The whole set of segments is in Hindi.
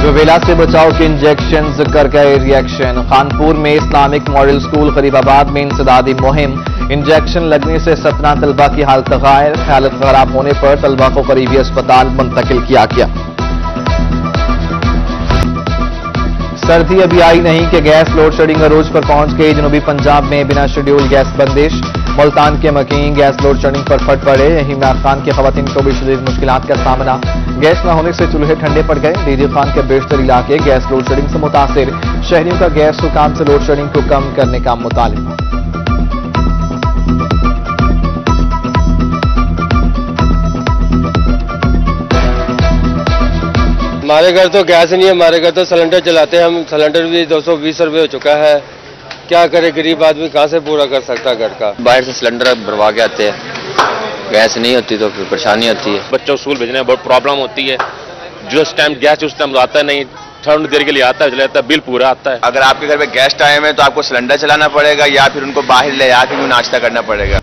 रुबेला से बचाव के इंजेक्शन कर गए रिएक्शन। कानपुर में इस्लामिक मॉडल स्कूल गरीबाबाद में इंसदादी मुहिम। इंजेक्शन लगने से 17 तलबा की हालत गैर, हालत खराब होने पर तलबा को करीबी अस्पताल मुंतकिल किया गया। सर्दी अभी आई नहीं कि गैस लोड शेडिंग अरूज पर पहुंच गई। जनूबी पंजाब में बिना शेड्यूल गैस बंदिश। मुल्तान के मकीन गैस लोड शेडिंग पर फट पड़े। इमरान खान की खवातीन को भी शदीद मुश्किलात का सामना। गैस न होने से चूल्हे ठंडे पड़ गए। डीजी खान के बेशतर इलाके गैस लोड शेडिंग से मुतासिर। शहरियों का गैस हुकाम से लोड शेडिंग को कम करने का मुतालिबा। हमारे घर तो गैस नहीं है, हमारे घर तो सिलेंडर चलाते हैं हम। सिलेंडर भी 220 रुपये हो चुका है। क्या करे गरीब आदमी, कहाँ से पूरा कर सकता घर का। बाहर से सिलेंडर भरवा के आते हैं, गैस नहीं होती तो फिर परेशानी होती है। बच्चों को स्कूल भेजने में बहुत प्रॉब्लम होती है। जिस टाइम गैस उस टाइम आता नहीं, थोड़ी देर के लिए आता है, चला जाता है, बिल पूरा आता है। अगर आपके घर में गैस टाइम है तो आपको सिलेंडर चलाना पड़ेगा या फिर उनको बाहर ले आके भी नाश्ता करना पड़ेगा।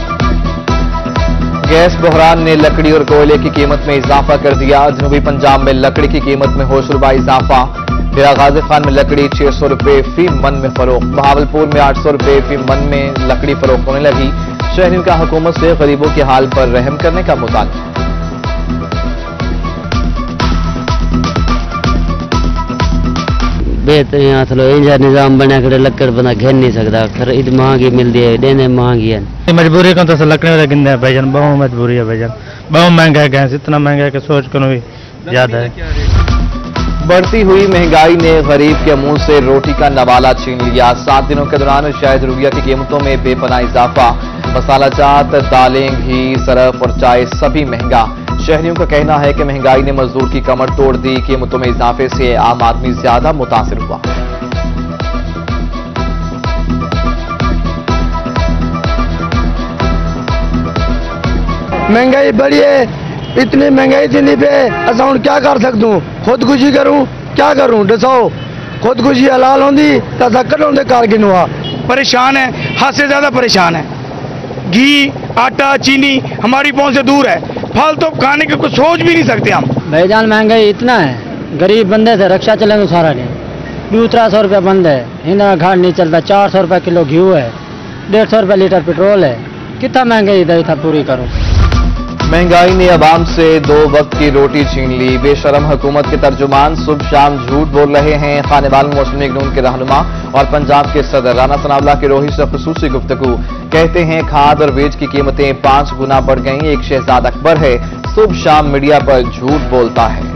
गैस बहरान ने लकड़ी और कोयले की कीमत में इजाफा कर दिया। जनूबी पंजाब में लकड़ी की कीमत में होशरुबा इजाफा। डेरा गाजी खान में लकड़ी 600 रुपये फी मन में फरोख्त। बहावलपुर में 800 रुपये फी मन में लकड़ी फरोख्त होने लगी। शहरियों का हुकूमत से गरीबों के हाल पर रहम करने का मुतालबा। बेहतरीन यहाँ थलो इंजा निजाम बना कर लकड़ बना घेर नहीं सकता। खरीद महंगी मिलती है, देने महंगी है। मजबूरी को तो लकड़ी वाले गिंदे हैं भाईजान, बहुत मजबूरी है भाईजान। बहुत महंगा है गैस, इतना महंगा है कि सोच कर भी ज्यादा है। बढ़ती हुई महंगाई ने गरीब के मुंह से रोटी का नवाला छीन लिया। 7 दिनों के दौरान शायद रुपया की कीमतों में बेपनाह इजाफा। मसाला जात, दालें, घी, सरफ और चाय सभी महंगा। शहरियों का कहना है कि महंगाई ने मजदूर की कमर तोड़ दी। कीमतों में इजाफे से आम आदमी ज्यादा मुतासिर हुआ। महंगाई बढ़ी है, इतनी महंगाई थी पे असा हूं क्या कर सकूं। खुदकुशी करूं क्या करूं, दसाओ। खुदकुशी हलाल होंगी तो असा कदों कार गिनवा। परेशान है, हद से ज्यादा परेशान है। घी, आटा, चीनी हमारी पहुंच से दूर है। फालतू खाने की कुछ सोच भी नहीं सकते हम। भाईजान महंगाई इतना है, गरीब बंदे से रक्षा चलेंगे सारा दिन। 200-300 रुपये बंद है, ईंधन घाट नहीं चलता। 400 रुपये किलो घी है, 150 रुपये लीटर पेट्रोल है। कितना महंगाई दे था पूरी करूं। महंगाई ने अवाम से 2 वक्त की रोटी छीन ली। बेशरम हुकूमत के तर्जुमान सुबह शाम झूठ बोल रहे हैं। खानेवाल मुस्लिम लीग नून के रहनुमा और पंजाब के सदर राना सनाउल्लाह की रोही से खुसूसी गुफ्तगू। कहते हैं खाद और बीज की कीमतें 5 गुना बढ़ गई। एक शहजाद अकबर है, सुबह शाम मीडिया पर झूठ बोलता है।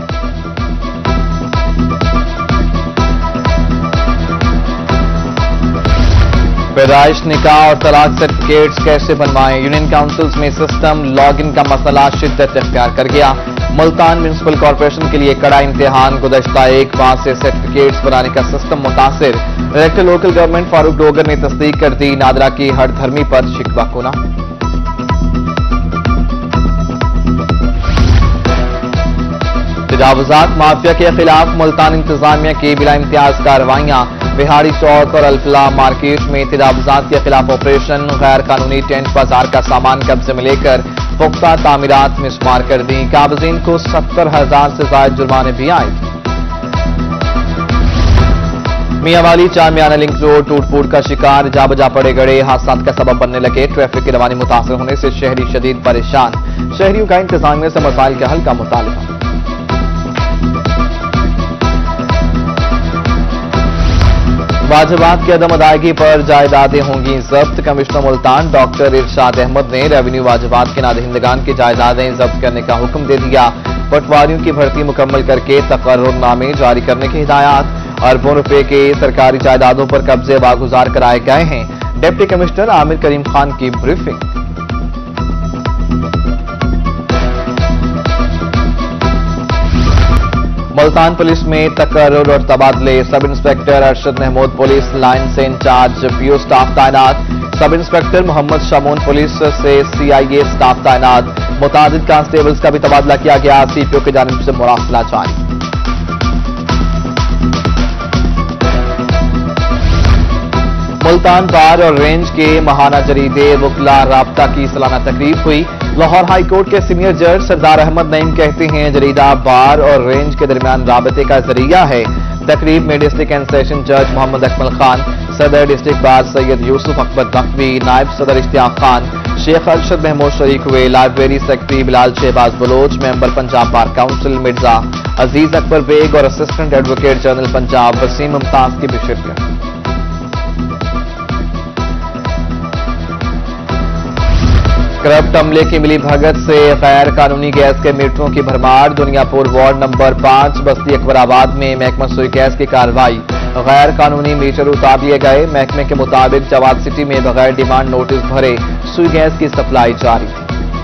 पैदाइश, निकाह और तलाक सर्टिफिकेट्स कैसे बनवाएं। यूनियन काउंसिल्स में सिस्टम लॉगिन का मसला शिद्दत इख्तियार कर गया। मुल्तान म्यूनिसिपल कॉर्पोरेशन के लिए कड़ा इम्तिहान। गुज़श्ता 1 माह से सर्टिफिकेट्स बनाने का सिस्टम मुतासिर। Director local government Farooq Dogar ने तस्दीक कर दी। नादरा की हर धर्मी पर शिकवा कोना। तजावुजात माफिया के खिलाफ मुल्तान इंतजामिया की बिला इम्तियाज कार्रवाइयां। बिहारी चौक और अल्फला मार्केट में तजावुजात के खिलाफ ऑपरेशन। गैर कानूनी टेंट बाजार का सामान कब्जे में लेकर पुख्ता तामीरात मिसमार कर दी। काबजीन को 70,000 से ज्यादा जुर्माने भी आए। मियांवाली चामियाना लिंक रोड टूट फूट का शिकार। जा बजा पड़े गड़े हादसा का सबब बनने लगे। ट्रैफिक की रवानी मुतासर होने से शहरी शदीद परेशान। शहरियों का इंतजामिया से मसाइल के हल का मुतालबा। वाजिबात की अदम अदायगी पर जायदादें होंगी जब्त। कमिश्नर मुल्तान डॉक्टर इरशाद अहमद ने रेवेन्यू वाजिबात के नादहिंदगान की जायदादें जब्त करने का हुक्म दे दिया। पटवारियों की भर्ती मुकम्मल करके तकर्रुरनामे जारी करने की हिदायत। अरबों रुपए के सरकारी जायदादों पर कब्जे वागुजार कराए गए हैं। डिप्टी कमिश्नर आमिर करीम खान की ब्रीफिंग। मुल्तान पुलिस में तकर्रुर और तबादले। Sub inspector Arshad Mahmood police line से इंचार्ज पीओ स्टाफ तैनात। Sub inspector Muhammad Shamoon police से सीआईए स्टाफ तैनात। मुतादिद कांस्टेबल्स का भी तबादला किया गया। सीपीओ की जानिब से मुरासला जारी। मुल्तान बार और रेंज के महाना जरीदे वकला राब्ता की सालाना तकरीब हुई। लाहौर हाई कोर्ट के सीनियर जज सरदार अहमद नईम कहते हैं जरीदा बार और रेंज के दरमियान राबते का जरिया है। तकरीब में डिस्ट्रिक्ट एंड सेशन जज मोहम्मद अकमल खान, सदर डिस्ट्रिक्ट बार सैयद यूसुफ अकबर नकवी, नायब सदर इश्तियाक खान, शेख अरशद महमूद शरीक हुए। Library secretary Bilal Shahbaz Baloch, member Punjab bar council Mirza Aziz Akbar Baig और assistant advocate general Punjab Waseem Mumtaz की भी शिरकत। करप्ट अमले की मिली भगत से गैर कानूनी गैस के मीटरों की भरमार। दुनियापुर वार्ड नंबर 5 बस्ती अकबराबाद में महकमा सुई गैस की कार्रवाई। गैर कानूनी मीटर उतार लिए गए। महकमे के मुताबिक जवाद सिटी में बगैर डिमांड नोटिस भरे सुई गैस की सप्लाई जारी थी।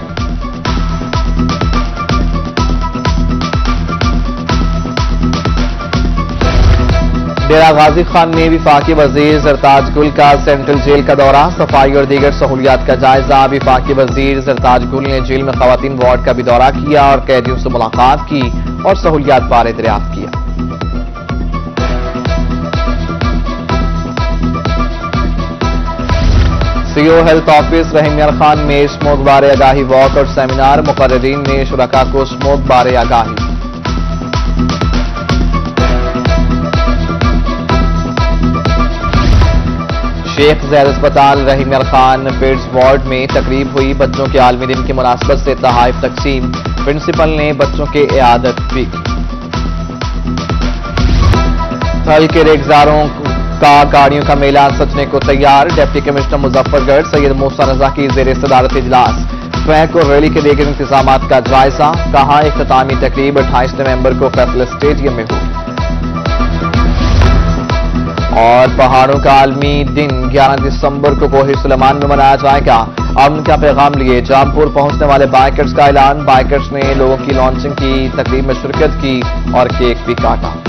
डेरा गाजी खान में विफाकी वजीर जरताज गुल का सेंट्रल जेल का दौरा। सफाई और दीगर सहूलियात का जायजा। विफाकी वजीर जरताज गुल ने जेल में खवातीन वार्ड का भी दौरा किया और कैदियों से मुलाकात की और सहूलियात बारे दरियाफ्त किया। सीओ हेल्थ ऑफिस रहीम यार खान में स्मोक बारे आगाही वॉक और सेमिनार। मुकर्रीन ने शुरका को स्मोक बारे आगाही। शेख जैद अस्पताल रहीम यार खान पेड्स वार्ड में तकरीब हुई। बच्चों के आलमी दिन की मुनासबत से तहाइफ तकसीम। प्रिंसिपल ने बच्चों के इयादत भी की। थल के रेगजारों का गाड़ियों का मेला सजने को तैयार। डिप्टी कमिश्नर मुजफ्फरगढ़ सैयद मूसा रजा की जेर सदारत इजलास। ट्रैक और रैली के दीगर इंतजाम का जायजा। कहा इख्तितामी तकरीब 28 नवंबर को फैसल स्टेडियम में होगी। और पहाड़ों का आलमी दिन 11 दिसंबर को कोहिर सुलेमान में मनाया जाएगा। अमन का पैगाम लिए जामपुर पहुंचने वाले बाइकर्स का ऐलान। बाइकर्स ने लोगों की लॉन्चिंग की तकरीब में शिरकत की और केक भी काटा।